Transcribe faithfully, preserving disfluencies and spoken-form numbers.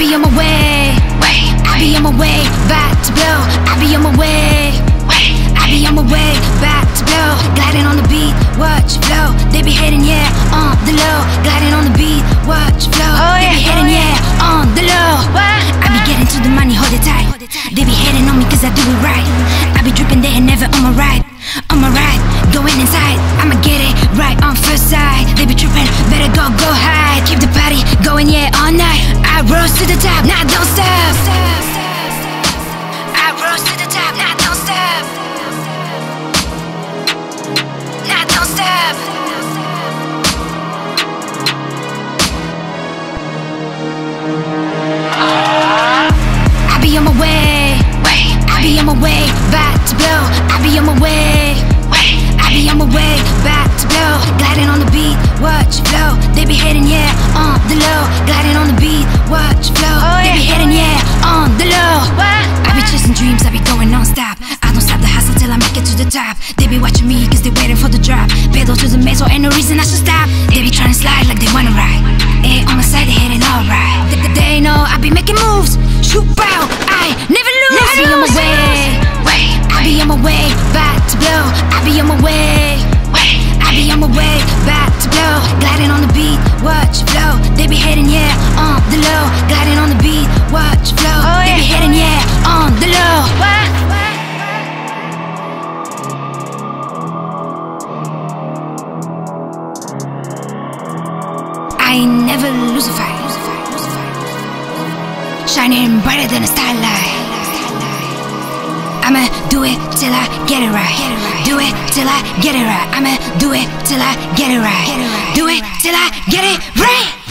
be on my way, I be on my way, back to blow. I be on my way, I be on my way, back to blow. Gliding on the beat, watch flow. They be hating, yeah, on the low. Gliding on the beat, watch flow. They be hating, yeah, on the low. I be getting to the money, hold it tight. They be hating on me cause I do it right. I be dripping, they ain't never on my ride. On my ride, going inside, I'ma get it right on first sight. They be trippin', better go, go high. Keep the party going, yeah, all night. I rose to the top, now don't stop. I rose to the top, now don't stop. Now don't stop. I be on my way, I be on my way, back to blow. I be on my way, I be on my way, back to blow. Gliding on the beat, watch flow. They be hating, yeah, on the low. Gliding on the beat, watch flow. They be hating, yeah, on the low. I be chasing dreams, I be going non-stop. I don't stop the hustle till I make it to the top. They be watching me cause they waiting for the drop. Pedal to the metal, ain't no reason I should stop. They be trying to slide like they wanna ride. Ain't on my side, they hating alright. They, they know I be making moves. Shoot, bow, I never lose. I be on my way, I be on my way, back to blow. I be on my way, I be on my way, back to blow. Gliding on the beat, watch flow. They be hating, yeah, on the low. Gliding on the beat, watch flow. They be hating, yeah, on the low. I ain't never lose a fight. Shining brighter than a starlight. I'ma do it till I get it right. Do it till I get it right. I'ma do it till I get it right. Do it till I get it right.